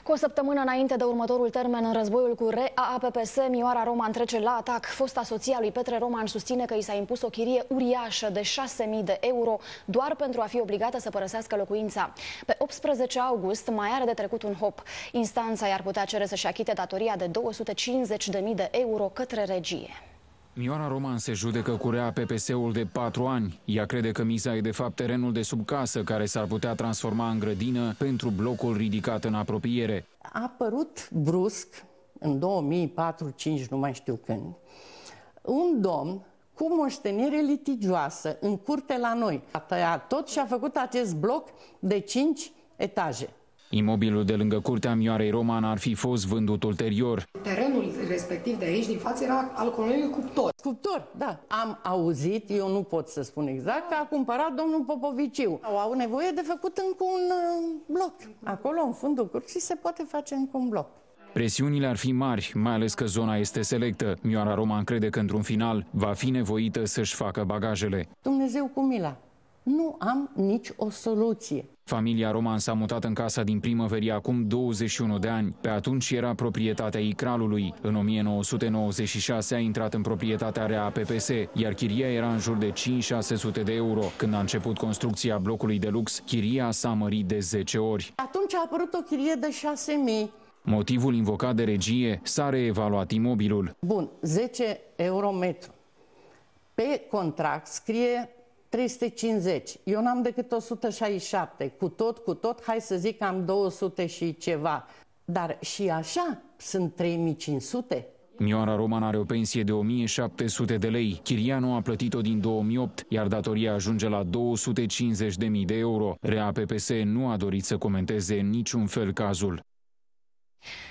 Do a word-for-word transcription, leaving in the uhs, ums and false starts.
Cu o săptămână înainte de următorul termen în războiul cu R A A P P S, Mioara Roman trece la atac. Fosta soție a lui Petre Roman susține că i s-a impus o chirie uriașă de șase mii de euro doar pentru a fi obligată să părăsească locuința. Pe optsprezece august mai are de trecut un hop. Instanța i-ar putea cere să-și achite datoria de două sute cincizeci de mii de euro către regie. Mioara Roman se judecă cu R A A P P S-ul de patru ani. Ea crede că miza e de fapt terenul de sub casă, care s-ar putea transforma în grădină pentru blocul ridicat în apropiere. A apărut brusc, în două mii patru cinci, nu mai știu când, un domn cu moștenire litigioasă în curte la noi. A tăiat tot și a făcut acest bloc de cinci etaje. Imobilul de lângă curtea Mioarei Roman ar fi fost vândut ulterior. Terenul respectiv de aici, din față, era al colonelului Cuptor. Cuptor, da. Am auzit, eu nu pot să spun exact, că a cumpărat domnul Popoviciu. Au nevoie de făcut încă un uh, bloc. Acolo, în fundul curții, se poate face încă un bloc. Presiunile ar fi mari, mai ales că zona este selectă. Mioara Roman crede că, într-un final, va fi nevoită să-și facă bagajele. Dumnezeu cu mila. Nu am nici o soluție. Familia Roman s-a mutat în casa din primăverie acum douăzeci și unu de ani. Pe atunci era proprietatea Icralului. În o mie nouă sute nouăzeci și șase a intrat în proprietatea R A A P P S, iar chiria era în jur de cinci șase sute de euro. Când a început construcția blocului de lux, chiria s-a mărit de zece ori. Atunci a apărut o chirie de șase mii. Motivul invocat de regie: s-a reevaluat imobilul. Bun, zece euro metru. Pe contract scrie trei sute cincizeci. Eu n-am decât o sută șaizeci și șapte. Cu tot, cu tot, hai să zic că am două sute și ceva. Dar și așa sunt trei mii cinci sute. Mioara Roman are o pensie de o mie șapte sute de lei. Chiria nu a plătit-o din două mii opt, iar datoria ajunge la două sute cincizeci de mii de euro. R A A P P S nu a dorit să comenteze în niciun fel cazul.